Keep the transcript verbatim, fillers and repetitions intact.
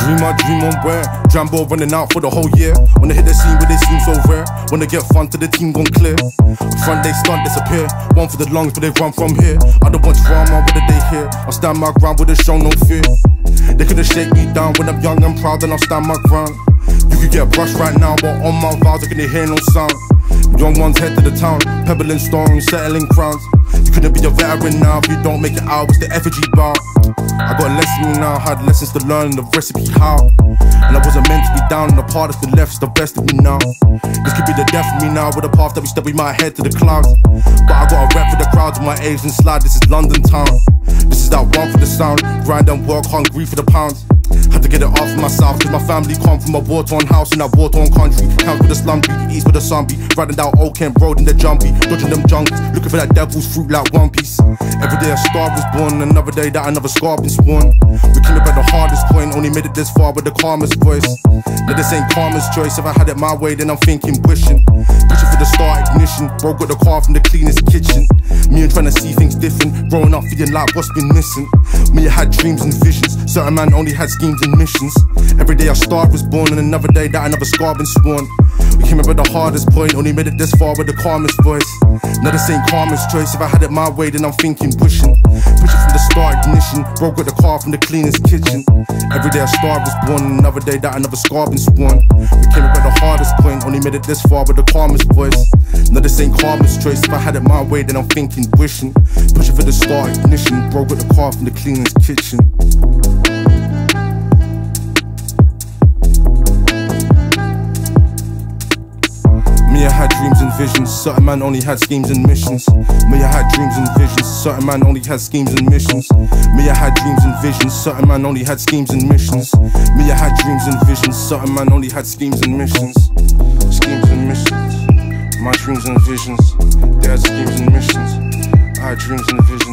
dream, I dream on where Jianbo running out for the whole year. When they hit the scene where they seem so rare. When they get fun to the team gone clear. Front they stunt, disappear. One for the lungs but they run from here. I don't want drama, what did they hear? I'll stand my ground with a show, no fear. They couldn't shake me down when I'm young and proud, then I'll stand my ground. You could get brushed right now, but on my vows I couldn't hear no sound. Young ones head to the town, pebbling stones, settling crowns. You couldn't be a veteran now if you don't make it out, it's the effigy bar. I got lessons now, had lessons to learn, the recipe how. And I wasn't meant to be down, and the part that's been left is the best of me now. This could be the death of me now, with a path that we step, we might head to the clouds. But I got a rep for the crowds with my Asian slide, this is London town. This is that one for the sound, grind and work, hungry for the pounds. Had to get it off for myself, cause my family come from a war-torn house in that war-torn country. Count with the slum beat, east with the sun beat. Riding down Old Kent Road in the jumpy, dodging them junkies, looking for that devil's fruit like One Piece. Every day a star was born, another day that another scar been sworn. We came up at the hardest point, only made it this far with the calmest voice. Now this ain't karma's choice, if I had it my way then I'm thinking wishing. Wishing for the start ignition, bro got the car from the cleanest kitchen. Me and trying to see things different, growing up feeling like what's been missing. Me I had dreams and visions, certain man only had schemes and missions. Every day a star was born and another day that another scar been sworn. We came up at the hardest point, only made it this far with the calmest voice. Now this ain't karma's choice, if I had it my way then I'm thinking wishing. Pushing from the start ignition, bro got the car from the cleanest kitchen. Every day a star was born and another day that another scar been sworn. We came up at the hardest point, only made it this far with the calmest voice. Now this ain't karma's choice, if I had it my way then I'm thinking wishing. Pushing for the start ignition, bro got the car from the cleanest kitchen. Me I had dreams and visions, certain man only had schemes and missions. Me I had dreams and visions, certain man only had schemes and missions. Me I had dreams and visions, certain man only had schemes and missions. Me I had dreams and visions, certain man only had schemes and missions. Schemes and missions, my dreams and visions, they had schemes and missions. I had dreams and visions.